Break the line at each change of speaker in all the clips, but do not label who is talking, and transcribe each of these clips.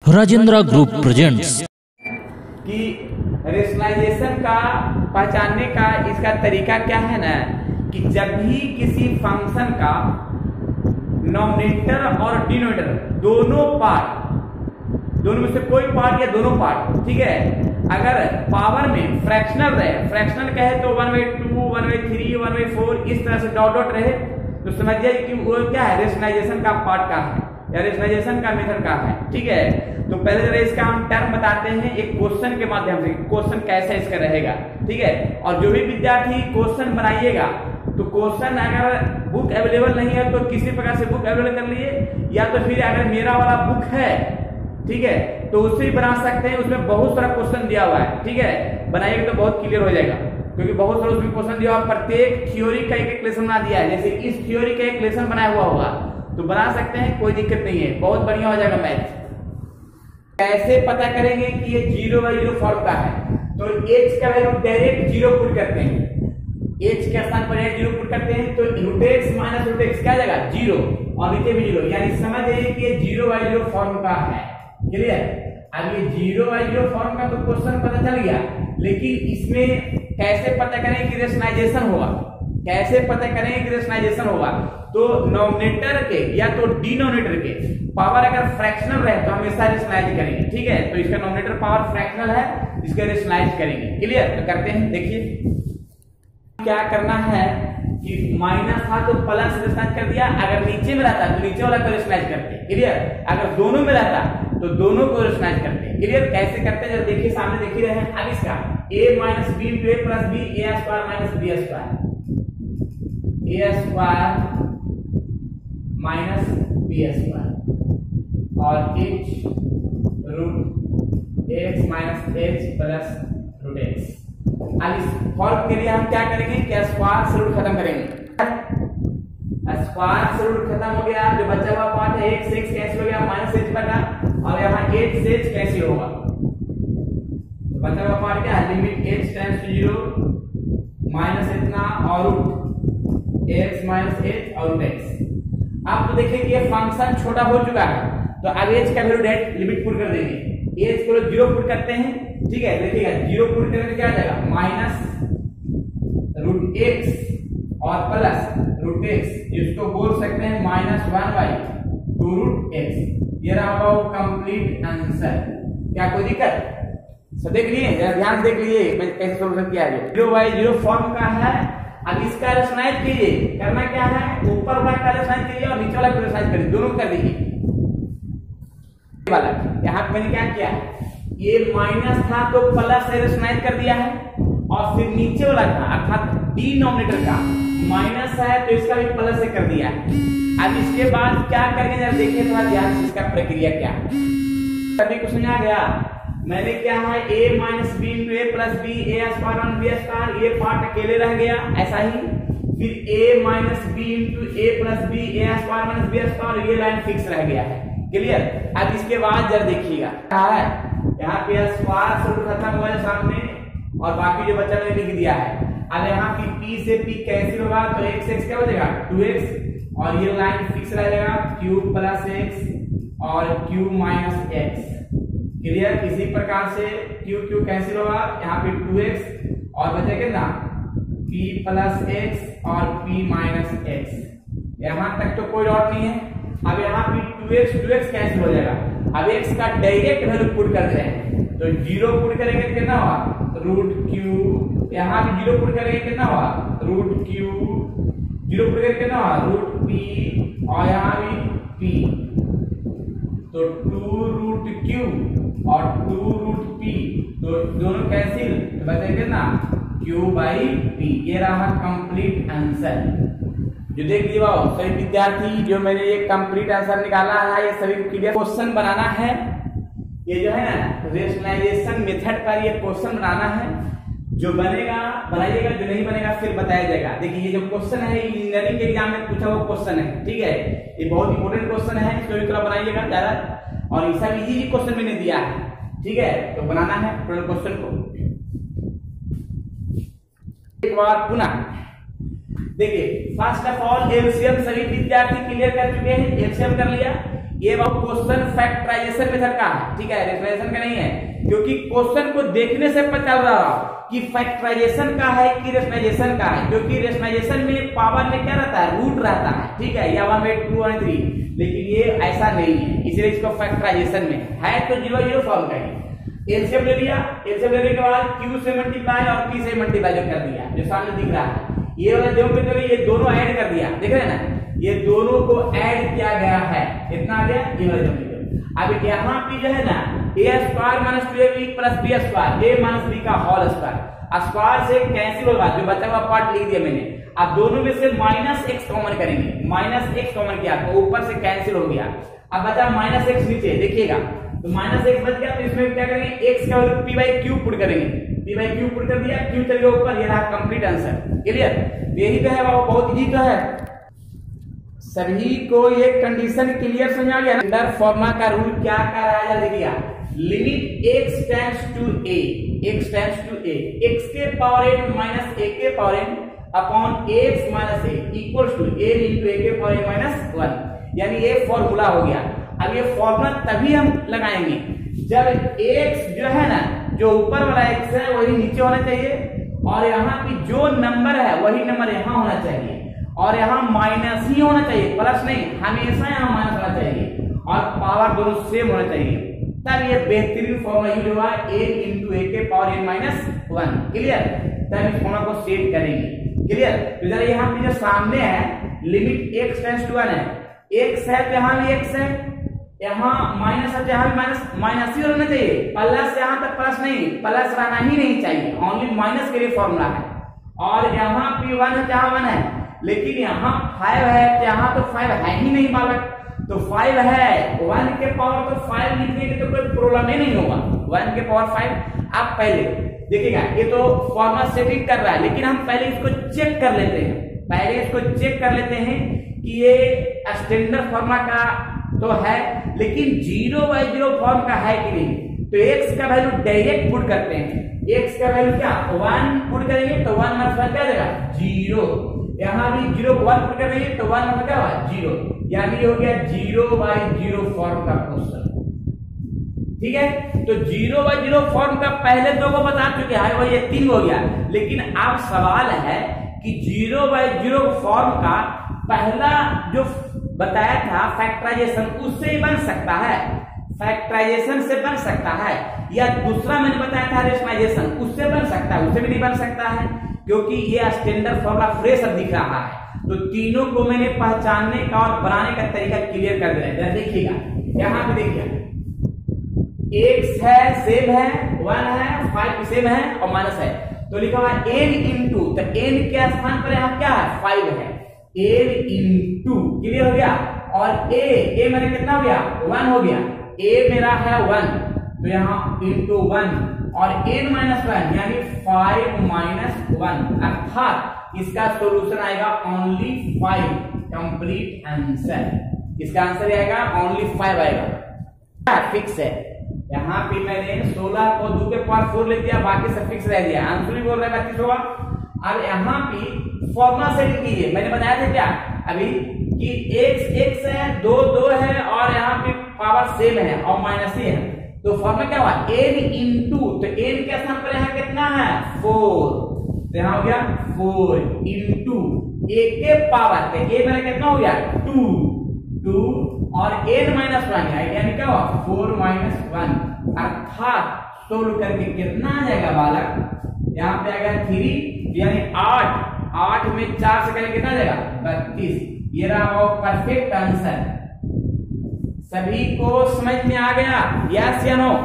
Rajendra group presents
कि rationalisation का पहचानने का इसका तरीका क्या है ना, कि जब भी किसी फंक्शन का नॉमिनेटर और डिनोमिनेटर दोनों में से कोई पार्ट या दोनों पार्ट, ठीक है, अगर पावर में फ्रैक्शनल रहे, फ्रैक्शनल कहे तो 1/2, 1/3, 1/4 इस तरह से डॉट डॉट रहे, तो समझिए कि वो क्या है, रेशनलाइजेशन का पार्ट का है या रेशनलाइजेशन का मेथड का है। ठीक है, तो पहले जरा इसका हम टर्म बताते हैं एक क्वेश्चन के माध्यम से, क्वेश्चन कैसे इसका रहेगा। ठीक है, और जो भी विद्यार्थी क्वेश्चन बनाइएगा तो क्वेश्चन अगर बुक अवेलेबल नहीं है तो किसी प्रकार से बुक अवेलेबल कर लिए, या तो फिर अगर मेरा वाला बुक है, ठीक है, तो उससे भी बना सकते हैं। उसमें बहुत सारा क्वेश्चन दिया हुआ है, ठीक है, बनाइएगा तो बहुत क्लियर हो जाएगा, क्योंकि बहुत सारा उसमें क्वेश्चन दिया हुआ, प्रत्येक थ्योरी का एक लेसन बना दिया है। जैसे इस थ्योरी का एक लेसन बनाया हुआ होगा तो बना सकते हैं, कोई दिक्कत नहीं है, बहुत बढ़िया हो जाएगा मैथ। कैसे पता करेंगे कि ये 0/0 फॉर्म का है, तो h का वैल्यू डायरेक्ट 0 पुट करते हैं, h के स्थान पर 0 पुट करते हैं तो √x माइनस √x क्या जाएगा 0, और नीचे भी 0, यानी समझ जाइए कि ये 0/0 फॉर्म का है। क्लियर? अब ये 0/0 फॉर्म का तो क्वेश्चन पता चल गया, लेकिन इसमें कैसे पता करें कि रेशनलाइजेशन होगा, कैसे पता करें कि रेशनलाइजेशन होगा, तो नॉमिनेटर के या तो डिनोमिनेटर के पावर अगर फ्रैक्शनल रहे तो हमेशा रेशनलाइज करेंगे। ठीक है, तो इसका नॉमिनेटर पावर फ्रैक्शनल है, इसका रेशनलाइज करेंगे। क्लियर? तो करते हैं, देखिए क्या करना है कि माइनस था तो प्लस रेशनलाइज कर दिया, अगर नीचे में रहता तो नीचे वाला को रेशनलाइज करते हैं। क्लियर? अगर दोनों में रहता तो दोनों को रेशनलाइज करते हैं। क्लियर? कैसे करते हैं जरा देखिए, सामने देख ही रहे हैं। अब इसका a minus B into a plus B, a square minus b square, a square minus b square, और h root x minus h plus root x। अब इस फॉर्म के लिए हम क्या करेंगे कि स्क्वायर से रूट खत्म करेंगे, स्क्वायर से रूट खत्म हो गया, जो बचा हुआ पार्ट है x कैंसिल हो गया, माइनस h बटा, और यहाँ h से h कैंसिल होगा, तो बचा हुआ पार्ट क्या है, limit h tends to 0 minus इतना और रूट x माइनस h और रूट x। अब तो देखिए कि ये फंक्शन छोटा हो चुका है, तो अब h का वैल्यू डायरेक्ट लिमिट पुट कर देंगे, h को 0 पुट करते हैं। ठीक है, देखिएगा 0 पुट करने से क्या आ जाएगा, माइनस रूट x और प्लस रूट x, जिसको बोल सकते हैं माइनस 1/2 रूट x। ये रहा होगा कंप्लीट आंसर। क्या कोई दिक्कत? सब देख लिए, जरा ध्यान देख लीजिए मैं कैसे सॉल्यूशन किया है। 0/0 फॉर्म का है। अब इसका रेशनलाइज कीजिए, करना क्या है, ऊपर वाला का रेशनलाइज कीजिए और नीचे वाला का रेशनलाइज करिए, दोनों कर दीजिए वाला। यहाँ पे मैंने क्या किया, ये माइनस था तो प्लस से रेशनलाइज कर दिया है, और फिर नीचे वाला था अर्थात डिनोमिनेटर का माइनस है तो इसका भी प्लस से कर दिया है। अब इसके बाद क्या करेंगे जरा देखिए थोड़ा ध्यान से, इसका प्रक्रिया क्या है। सभी को समझ आ गया? मैंने क्या है a minus B into a plus B, a square और b स्क्वायर, ये पार्ट अकेले रह गया, ऐसा ही फिर a minus B into a plus B, a square minus b square, ये लाइन फिक्स रह गया है। क्लियर? अब इसके बाद जरा देखिएगा क्या है, यहाँ पे स्क्वायर से खत्म हुआ है सामने, और बाकी जो बचा मैंने लिख दिया है। अब यहाँ पे p से p कैंसिल होगा तो x क्या हो जाएगा 2x, और ये लाइन फिक्स रहेगा q प्लस x और q माइनस x। क्लियर? इसी प्रकार से q कैंसिल होगा, यहाँ पे 2x और बचेगा ना p प्लस x और p माइनस x। यहाँ तक तो कोई डॉट नहीं है। अब यहाँ पे 2x कैंसिल हो जाएगा। अब x का डायरेक्ट वैल्यू पुट कर रहे हैं, तो 0 पुट करेंगे कितना होगा रूट q, यहाँ भी 0 पुट करेंगे कितना होगा रूट q, 0 पुट करेंगे कितना होगा रूट p, और यहाँ भी p, तो 2 रूट q और 2 रूट p, तो दोनों कैंसिल, तो बचेगा ना q/p। ये रहा कंप्लीट आंसर। जो देख लीजिए सभी विद्यार्थी, जो मैंने ये कंप्लीट आंसर निकाला है, ये सभी क्लियर क्वेश्चन बनाना है। ये जो है ना रेशनलाइजेशन मेथड पर ये क्वेश्चन बनाना है, जो बनेगा बनाइएगा, जो नहीं बनेगा फिर बताया जाएगा। देखिए ये जो क्वेश्चन है इंजीनियरिंग के एग्जाम में पूछा हुआ क्वेश्चन है, ठीक है, ये बहुत इंपॉर्टेंट क्वेश्चन है, इसको भी थोड़ा बनाइएगा ज्यादा, और ऐसा भी इजी क्वेश्चन मैंने दिया है। ठीक है, तो बनाना है टोटल क्वेश्चन को एक बार पुनः। देखिए फर्स्ट ऑफ ऑल एलसीएम सभी विद्यार्थी क्लियर कर चुके हैं, एलसीएम कर लिया। ये क्वेश्चन फैक्टराइजेशन मेथड का है, ठीक है, रेशनलाइजेशन का नहीं है, क्योंकि क्वेश्चन को देखने से पता चल रहा कि फैक्टराइजेशन का है कि रेशनलाइजेशन का है, क्योंकि रेशनलाइजेशन में पावर में क्या रहता है, रूट रहता है, ठीक है, या 1/2 और 3, लेकिन ये ऐसा नहीं है, इसलिए इसको फैक्टराइजेशन में है तो 0 0 फॉर्म का ही। एलसीएम ले लिया, एलसीएम लेने के बाद q से मल्टीप्लाई और p से मल्टीप्लाई जो कर दिया, जो सामने दिख रहा है, ये वाला जो ये दोनों ऐड कर दिया, देख रहे हैं ना, ये दोनों को ऐड किया गया है, इतना आ गया ये वाला जो। अब यहाँ पे जो है ना a² - 2ab + b², a - b का होल स्क्वायर, स्क्वायर से कैंसिल होगा, जो बचा हुआ पार्ट लिख दिया मैंने। अब दोनों में से -x कॉमन करेंगे, -x कॉमन किया तो ऊपर से कैंसिल हो गया, अब बचा -x नीचे, देखिएगा तो -x बच गया, तो इसमें क्या करेंगे, x का वैल्यू p/q पुट करेंगे, p/q पुट कर दिया, q चल गया ऊपर, ये रहा कंप्लीट आंसर। क्लियर, यही तो है, बहुत इजी तो है। सभी को ये कंडीशन क्लियर समझ आ गया। अंडर फॉर्मा का रूल क्या कह रहा है, देखिएगा, limit x tends to a, x tends to a, x के पावर n माइनस a के power n upon x minus a equals to a into a के पावर n माइनस 1, यानी ये फॉर्मूला हो गया। अब ये फॉर्मूला तभी हम लगाएंगे जब x जो है ना, जो ऊपर वाला x है वही नीचे होना चाहिए, और यहाँ की जो नंबर है वही नंबर यहाँ होना चाहिए, और यहाँ माइनस ही होना चाहिए, प्लस नहीं, हमेशा यहाँ माइनस होना चाहिए, और पावर दोनों सेम होना चाहिए, तब ये बेहतरीन फॉर्मूला यूज हुआ a into a के पावर n माइनस 1। क्लियर, तब इस फॉर्मूला को सेट करेंगे। क्लियर, तो जरा यहाँ पे जो सामने है लिमिट x टेंड्स टू 1 है, x है तो यहाँ भी x है, यहाँ माइनस है तो यहाँ भी माइनस ही होना चाहिए, प्लस यहाँ तक प्लस नहीं, प्लस रहना ही नहीं चाहिए, ओनली माइनस के लिए फॉर्मूला है, और यहाँ पे 1 है जहाँ 1 है, लेकिन यहाँ 5 है तो यहाँ तो 5 है ही नहीं बालक, तो 5 है, 1 के पावर तो 5 लिखने की तो कोई प्रॉब्लम ही नहीं होगा, 1 के पावर 5। आप पहले देखिएगा, ये तो फॉर्मूला सेटिंग कर रहा है, लेकिन हम पहले इसको चेक कर लेते हैं, कि ये स्टैंडर्ड फॉर्मूला का तो है, लेकिन 0/0 फॉर्म का है कि नहीं। तो x का वैल्यू डायरेक्ट पुट करते हैं, x का वैल्यू क्या 1 पुट करेंगे तो 1 मतलब क्या देगा 0, यहाँ भी 0 1 पुट करेंगे तो 1 मतलब क्या होगा 0, यानी हो गया 0/0 फॉर्म का क्वेश्चन। ठीक है, तो 0/0 फॉर्म का पहले दो को बता चुके हैं, वो ये 3 हो गया, लेकिन अब सवाल है कि 0/0 फॉर्म का पहला जो बताया था फैक्टराइजेशन, उससे ही बन सकता है, फैक्टराइजेशन से बन सकता है, या दूसरा मैंने बताया था रेशनलाइजेशन, उससे बन सकता है, उससे भी नहीं बन सकता है, क्योंकि ये स्टैंडर्ड फॉर्मूला फ्रेश अब दिख रहा है। तो तीनों को मैंने पहचानने का और बनाने का तरीका क्लियर कर दिया है। देखिएगा यहाँ पे देखिए, x है सेम है, 1 है, 5 सेम है और माइनस है, तो लिखा हुआ n इंटू, तो n के स्थान पर यहाँ क्या है 5 है, n इंटू, क्लियर हो गया, और a मेरा कितना हो गया 1 हो गया, a मेरा है 1, तो यहाँ इंटू 1 और n माइनस 1 यानी 5 - 1, अर्थात इसका सॉल्यूशन आएगा ओनली 5, कंप्लीट आंसर। इसका आंसर आएगा ओनली 5 आएगा, फिक्स है। यहाँ पे मैंने 16 को 2 के पावर 4 ले दिया, बाकी सब फिक्स रह दिया, आंसर भी बोल रहा है 32 होगा। अब यहाँ पे फॉर्मूला सेट कीजिए, मैंने बताया था क्या अभी कि x है, 2 2 है, और यहाँ पे पावर सेम है और माइनस ही है, तो फॉर्मूला क्या हुआ n इंटू, तो n के स्थान पर यहाँ कितना है 4, तो यहाँ हो गया 4 इंटू a के पावर, तो a मेरा कितना हो गया 2 और n माइनस 1 है, यानी क्या हुआ 4 - 1, अर्थात सोल्व करके कितना आ जाएगा बालक, यहाँ पे आएगा 3, यानी 8 में 4 से करेंगे कितना आ जाएगा 32। ये रहा वो परफेक्ट आंसर। सभी को समझ में आ गया, यस या नो?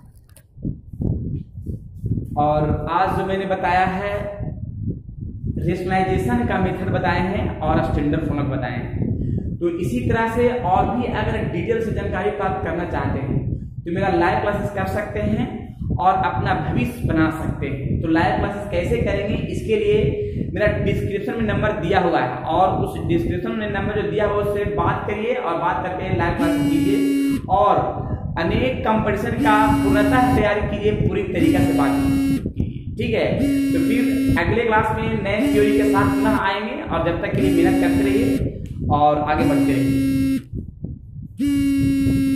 और आज जो मैंने बताया है रेशनलाइजेशन का मेथड बताए हैं और स्टैंडर्ड फॉर्मूला बताए हैं, तो इसी तरह से और भी अगर डिटेल से जानकारी प्राप्त करना चाहते हैं तो मेरा लाइव क्लासेस कर सकते हैं और अपना भविष्य बना सकते हैं। तो लाइव क्लासेस कैसे करेंगे, इसके लिए मेरा डिस्क्रिप्शन में नंबर दिया हुआ है, और उस डिस्क्रिप्शन में नंबर जो दिया हुआ उससे बात करिए और बात करके लाइव क्लासेस कीजिए, और अनेक कंपटीशन का पूर्णतः तैयारी कीजिए, पूरी तरीके से बात कीजिए। ठीक है, तो फिर अगले क्लास में नए थ्योरी के साथ पुनः आएंगे, और जब तक के लिए मेहनत करते रहिए और आगे बढ़ते रहिए।